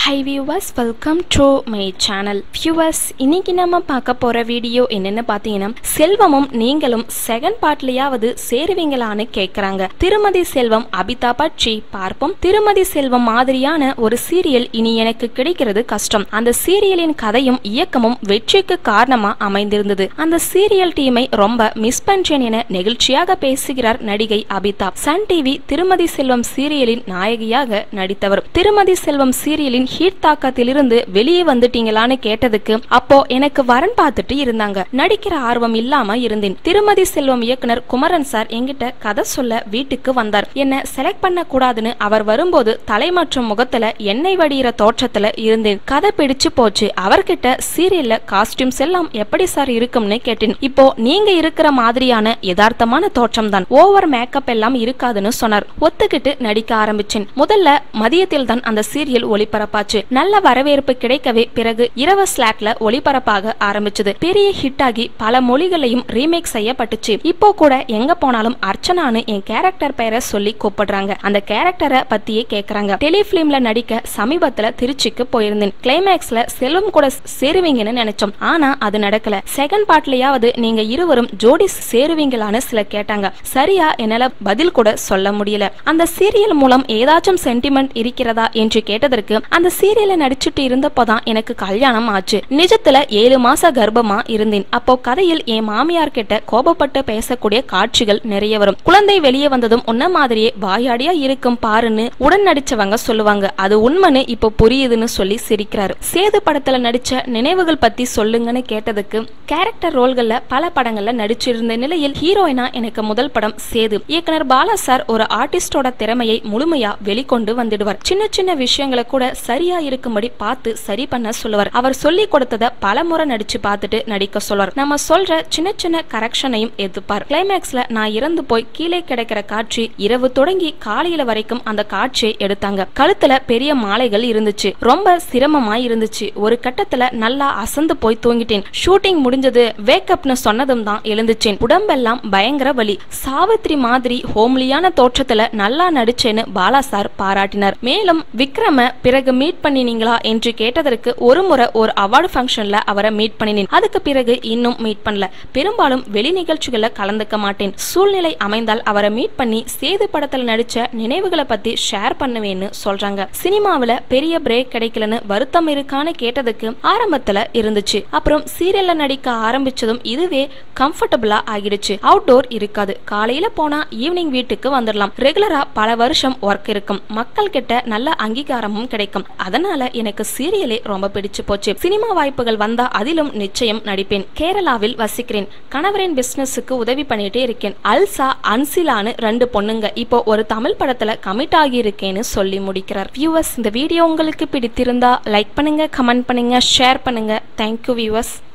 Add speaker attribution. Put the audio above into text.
Speaker 1: Hi viewers, welcome to my channel. Viewers, இன்னைக்கு நம்ம பார்க்க போற வீடியோ என்னன்னு பாத்தீங்கன்னா, செல்வமும் நீங்களும் செகண்ட் பார்ட்லயாவது சேருவீங்களான்னு கேக்குறாங்க. திருமதி செல்வம் அபிதா பற்றி பார்ப்போம். திருமதி செல்வம் மாதிரியான ஒரு சீரியல் இனி எனக்கு கிடைக்கிறது கஷ்டம். அந்த சீரியலின் கதையும் இயக்கமும் வெற்றிக்கு காரணமா அமைந்திருந்தது. அந்த சீரியல் டீமை ரொம்ப மிஸ் பண்றேன் என நெகிழ்ச்சியாக பேசுகிறார் நடிகை அபிதா. சன் டிவி திருமதி செல்வம் சீரியலின் நாயகியாக நடித்தவர். திருமதி செல்வம் சீரியலின் ஹீட் தாக்கத்திலிருந்து வெளியே வந்துட்டீங்களான்னு கேட்டதுக்கு அப்போ எனக்கு வரன் பார்த்துட்டு இருந்தாங்க, நடிக்கிற ஆர்வம் இல்லாம இருந்தேன். திருமதி செல்வம் இயக்குனர் குமரன் சார் என்கிட்ட கதை சொல்ல வீட்டுக்கு வந்தார். என்ன செலக்ட் பண்ண கூடாதுன்னு அவர் வரும்போது தலை மற்றும் முகத்துல எண்ணெய் வடிகிற தோற்றத்துல இருந்தேன். கதை பிடிச்சு போச்சு. அவர்கிட்ட சீரியல்ல காஸ்டியூம்ஸ் எல்லாம் எப்படி சார் இருக்கும்னு கேட்டேன். இப்போ நீங்க இருக்கிற மாதிரியான யதார்த்தமான தோற்றம் தான், ஓவர் மேக்கப் எல்லாம் இருக்காதுன்னு சொன்னார். ஒத்துக்கிட்டு நடிக்க ஆரம்பிச்சேன். முதல்ல மதியத்தில் தான் அந்த சீரியல் ஒளிபரப்பாச்சு. நல்ல வரவேற்பு கிடைக்கவே பிறகு இரவு ஸ்லாட்ல ஒளிபரப்பாக ஆரம்பிச்சது. பெரிய ஹிட் ஆகி பல மொழிகளையும் ரீமேக் செய்யப்பட்டுச்சு. இப்போ கூட எங்க போனாலும் அர்ச்சனான்னு என் கேரக்டர் பெயரை சொல்லி கூப்பிடுறாங்க. அந்த கேரக்டரை பத்தியே கேக்குறாங்க. டெலிபிலிம்ல நடிக்க சமீபத்துல திருச்சிக்கு போயிருந்தேன். கிளைமேக்ஸ்ல செல்வம் கூட சேருவீங்கன்னு நினைச்சோம். ஆனா அது நடக்கல. செகண்ட் பார்ட்லயாவது நீங்க இருவரும் ஜோடி சேருவீங்களான்னு சில கேட்டாங்க. சரியா என்னால பதில் கூட சொல்ல முடியல. அந்த சீரியல் மூலம் ஏதாச்சும் சென்டிமெண்ட் இருக்கிறதா என்று கேட்டதற்கு அந்த சீரியல்ல நடிச்சுட்டு இருந்தப்போதான் எனக்கு கல்யாணம் ஆச்சு. நிஜத்துல 7 மாச கர்ப்பமா இருந்தேன். அப்போ கதையில் என் மாமியார் கிட்ட கோபப்பட்டு பேசக்கூடிய காட்சிகள் நிறைய வரும். குழந்தை வெளியே வந்ததும் உன்ன மாதிரியே வாயாடியா இருக்கும் பாருன்னு உடன் நடிச்சவங்க சொல்லுவாங்க. அது உண்மைன்னு இப்போ புரியுதுன்னு சொல்லி சிரிக்கிறாரு. சேது படத்துல நடிச்ச நினைவுகள் பத்தி சொல்லுங்கன்னு கேட்டதுக்கு கேரக்டர் ரோல்கள்ல பல படங்கள்ல நடிச்சிருந்த நிலையில் ஹீரோயினா எனக்கு முதல் படம் சேது. இயக்குனர் பாலா சார் ஒரு ஆர்டிஸ்டோட திறமையை முழுமையா வெளிக்கொண்டு வந்துடுவார். சின்ன சின்ன விஷயங்களை கூட சரியா இருக்கும்படி பார்த்து சரி பண்ண சொல்லுவார். அவர் சொல்லி கொடுத்தத பல முறை நடிச்சு பார்த்துட்டு நடிக்க சொல்வார். நம்ம சொல்ற சின்ன சின்ன கரெக்ஷனையும் எதிர்ப்பார். கிளைமேக்ஸ்ல நான் இறந்து போய் கீழே கிடைக்கிற காட்சி இரவு தொடங்கி காலையில வரைக்கும் அந்த காட்சியை எடுத்தாங்க. கழுத்துல பெரிய மாலைகள் இருந்துச்சு. ரொம்ப சிரமமா இருந்துச்சு. ஒரு கட்டத்துல நல்லா அசந்து போய் தூங்கிட்டேன். ஷூட்டிங் முடிஞ்சது வேக்கப்னு சொன்னதும் தான் எழுந்துச்சேன். உடம்பெல்லாம் பயங்கர வலி. சாவித்ரி மாதிரி ஹோம்லியான தோற்றத்துல நல்லா நடிச்சேன்னு பாலா சார் பாராட்டினார். மேலும் விக்ரம பிறகு மீட் பண்ணினீங்களா என்று கேட்டதற்கு ஒரு முறை ஒரு அவார்டு ஃபங்க்ஷன்ல அவரை மீட் பண்ணினேன். அதுக்கு பிறகு இன்னும் மீட் பண்ணல. பெரும்பாலும் வெளி நிகழ்ச்சிகளை கலந்துக்க மாட்டேன். சூழ்நிலை அமைந்தால் அவரை மீட் பண்ணி சேது படத்துல நடிச்ச நினைவுகளை பத்தி ஷேர் பண்ணுவேன்னு சொல்றாங்க. சினிமாவில பெரிய பிரேக் கிடைக்கலன்னு வருத்தம் இருக்கான்னு கேட்டதுக்கு ஆரம்பத்துல இருந்துச்சு. அப்புறம் சீரியல்ல நடிக்க ஆரம்பிச்சதும் இதுவே கம்ஃபர்டபுளா ஆகிடுச்சு. அவுட்டோர் இருக்காது. காலையில போனா ஈவினிங் வீட்டுக்கு வந்துடலாம். ரெகுலரா பல வருஷம் ஒர்க் இருக்கும். மக்கள் கிட்ட நல்ல அங்கீகாரமும் கிடைக்கும். அதனால எனக்கு சீரியலே ரொம்ப பிடிச்சு போச்சு. சினிமா வாய்ப்புகள் வந்தா அதிலும் நிச்சயம் நடிப்பேன். கேரளாவில் வசிக்கிறேன். கணவரின் பிசினஸுக்கு உதவி பண்ணிட்டே இருக்கேன். அல்சா அன்சிலான்னு 2 பொண்ணுங்க. இப்போ ஒரு தமிழ் படத்துல கமிட் ஆகி இருக்கேன்னு சொல்லி முடிக்கிறார். வியூவர்ஸ், இந்த வீடியோ உங்களுக்கு பிடித்திருந்தா லைக் பண்ணுங்க, கமெண்ட் பண்ணுங்க, ஷேர் பண்ணுங்க. Thank you viewers.